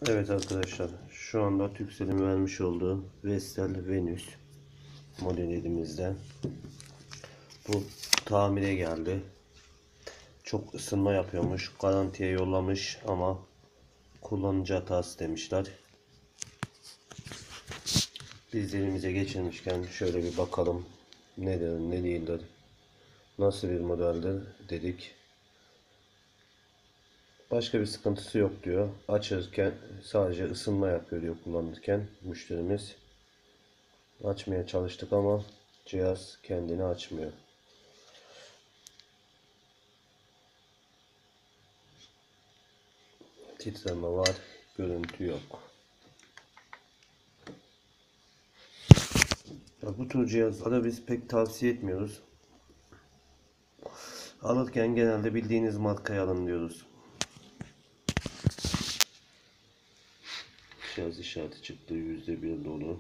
Evet arkadaşlar, şu anda Turkcell'in vermiş olduğu Vestel Venüs modelimizde bu tamire geldi. Çok ısınma yapıyormuş, garantiye yollamış ama kullanıcı hatası demişler. Biz elimize geçirmişken şöyle bir bakalım nedir ne değildir, nasıl bir modeldir dedik. Başka bir sıkıntısı yok diyor. Açarken sadece ısınma yapıyor diyor kullanırken müşterimiz. Açmaya çalıştık ama cihaz kendini açmıyor. Titreme var, görüntü yok. Ya bu tür cihazları biz pek tavsiye etmiyoruz. Alırken genelde bildiğiniz markayı alın diyoruz. Cihaz işareti çıktı, %1 dolu.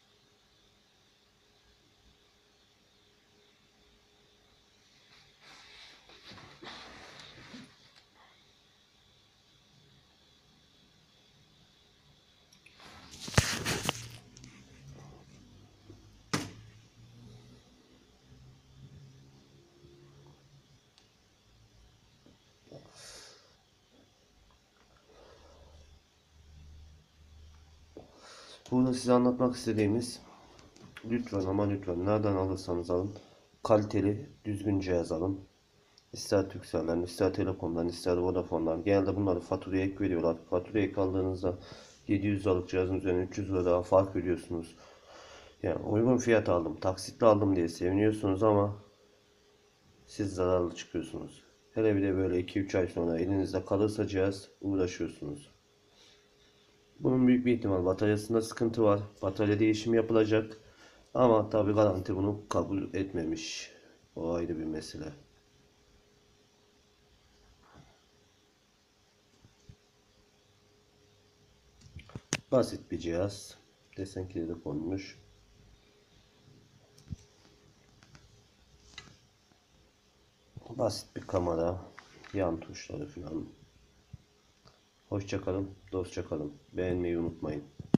Burada size anlatmak istediğimiz, lütfen ama lütfen nereden alırsanız alın, kaliteli, düzgün cihaz alın. İster Turkcell'den, ister Telekom'dan, ister Vodafone'dan. Genelde bunları faturaya ek veriyorlar. Faturaya ek aldığınızda 700 liralık cihazın üzerine 300 lira daha fark ödüyorsunuz. Yani uygun fiyat aldım, taksitle aldım diye seviniyorsunuz ama siz zararlı çıkıyorsunuz. Hele bir de böyle 2-3 ay sonra elinizde kalırsa cihaz uğraşıyorsunuz. Bunun büyük bir ihtimal bataryasında sıkıntı var. Batarya değişimi yapılacak. Ama tabi garanti bunu kabul etmemiş. O ayrı bir mesele. Basit bir cihaz. Desen kilidi konmuş. Basit bir kamera. Yan tuşları falan. Hoşça kalın, dostça kalın. Beğenmeyi unutmayın.